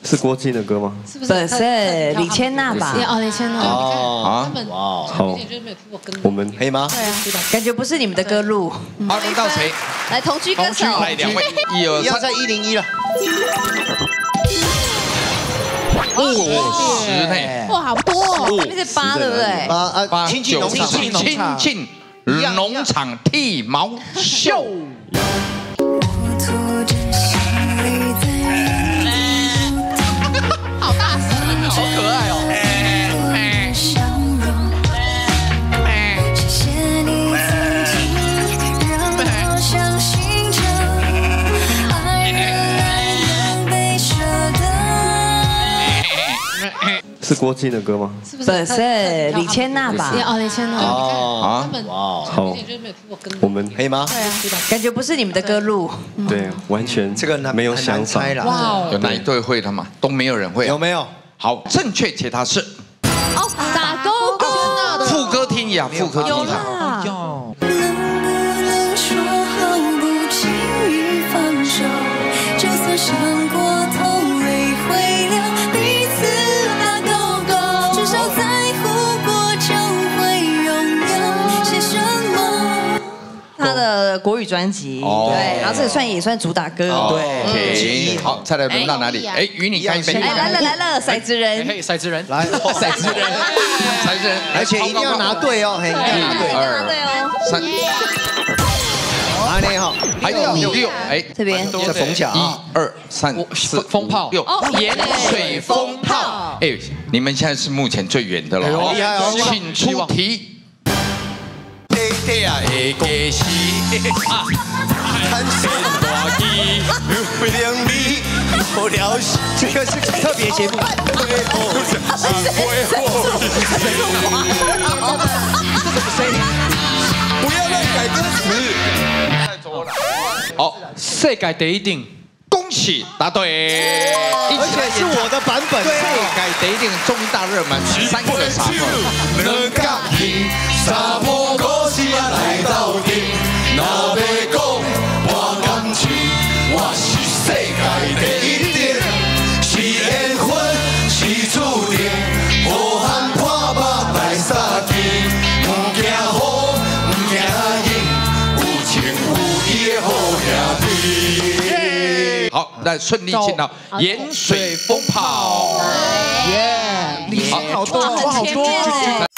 是郭靖的歌吗？ 是不是李千娜吧？ 哦，李千娜。 哦他们好，我们可以吗？ 对啊，感觉不是你们的歌路。 好，轮到谁？ 来，同居歌手。 来2位，1、2、3， 要在101了。 哦，10呢？ 哇，好多哦！ 那是8，对不对 8亲近农场， 亲近农场剃毛秀。 好大声， 好可爱哦！ 是郭靖的歌吗？ 是不是李千娜吧？ 哦，李千娜。 哦， 他们好，我们可以吗？ 对啊， 感觉不是你们的歌路。 对完全这个没有想法。 哇有哪一队会的吗？都没有人会。 有没有？ 好，正确解答是哦，打勾勾。 副歌听呀，副歌听有呀。 啦。他的国语专辑，对，然后这个也算主打歌， 对。好，再来轮到哪里？哎，与你干一杯。 来了，骰子人， 骰子人， 来，骰子人，而且一定要拿对哦，一定要拿对 ，1、2、3。 阿内哈， 还有5、6，哎， 这边在逢甲 1、2、3、4、 风炮 6，盐水风炮。哎，你们现在是目前最远的了， 厉害哦， 请出题。 这个是特别节目。 不要乱改歌词。好， 世界第一定， 恭喜答对， 而且是我的版本。 世界第一定终于大热门，3个沙好，那顺利进到盐水风炮。 耶， 好多， 很前面。